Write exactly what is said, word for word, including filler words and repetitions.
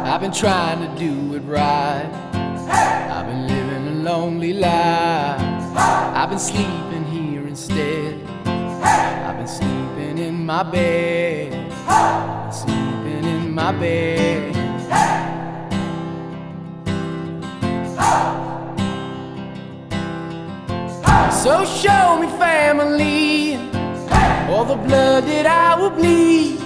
I've been trying to do it right. I've been living a lonely life. I've been sleeping here instead. I've been sleeping in my bed. I've been sleeping in my bed. So show me family, all the blood that I will bleed.